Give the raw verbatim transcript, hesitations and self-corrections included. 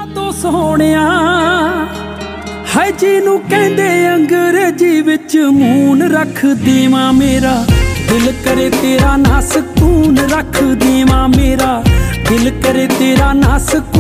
तो सोहणिया है जिनू कहंदे अंग्रेजी विच मून रख देवां मेरा दिल करे तेरा ना सकून रख देवां मेरा दिल करे तेरा ना सकून।